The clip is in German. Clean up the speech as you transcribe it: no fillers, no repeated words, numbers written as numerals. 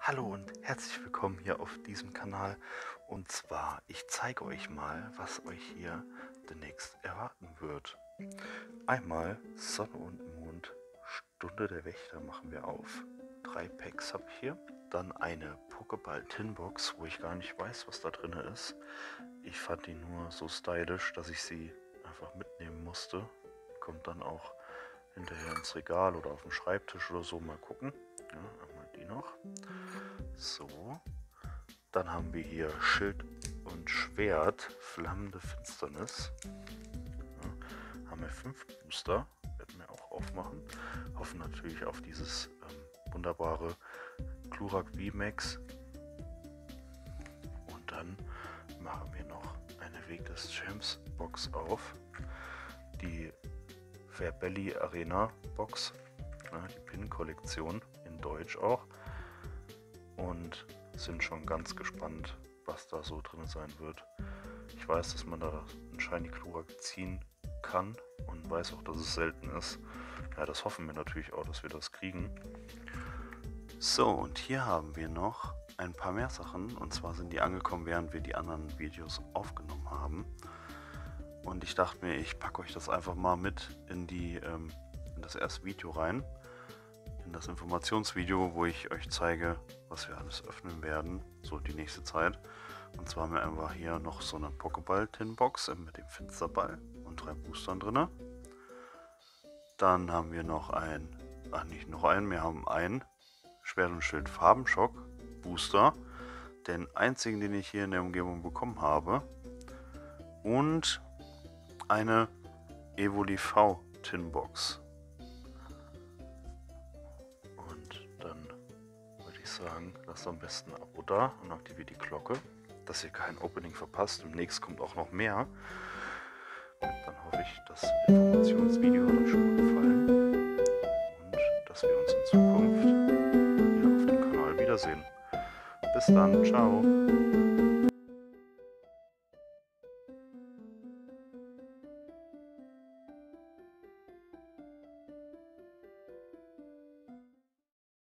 Hallo und herzlich willkommen hier auf diesem Kanal. Und zwar, ich zeige euch mal, was euch hier demnächst erwarten wird. Einmal Sonne und Mond, Stunde der Wächter machen wir auf. 3 Packs habe ich hier. Dann eine Pokéball Tinbox, wo ich gar nicht weiß, was da drin ist. Ich fand die nur so stylisch, dass ich sie einfach mitnehmen musste. Kommt dann auch hinterher ins Regal oder auf dem Schreibtisch oder so, mal gucken. Ja, einmal die noch. So, dann haben wir hier Schild und Schwert, flammende Finsternis. Ja, haben wir 5 Booster, werden wir auch aufmachen. Hoffen natürlich auf dieses wunderbare Glurak VMAX. Und dann machen wir noch eine Weg des Champs Box auf. Die Verbelli Arena Box, ja, die Pin-Kollektion in Deutsch auch. Und sind schon ganz gespannt, was da so drin sein wird. Ich weiß, dass man da einen Shiny Glurak ziehen kann und weiß auch, dass es selten ist. Ja, das hoffen wir natürlich auch, dass wir das kriegen. So, und hier haben wir noch ein paar mehr Sachen. Und zwar sind die angekommen, während wir die anderen Videos aufgenommen haben. Und ich dachte mir, ich packe euch das einfach mal mit in das erste Video rein. In das Informationsvideo, wo ich euch zeige, was wir alles öffnen werden, so die nächste Zeit. Und zwar haben wir einfach hier noch so eine Pokéball-Tin-Box mit dem Finsterball und 3 Boostern drin. Dann haben wir noch wir haben einen Schwert und Schild Farbenschock Booster, den einzigen, den ich hier in der Umgebung bekommen habe. Und eine Evoli V Tin-Box. Sagen, lasst am besten ein Abo da und aktiviert die Glocke, dass ihr kein Opening verpasst. Demnächst kommt auch noch mehr. Dann hoffe ich, das Informationsvideo hat euch schon mal gefallen und dass wir uns in Zukunft hier auf dem Kanal wiedersehen. Bis dann, ciao!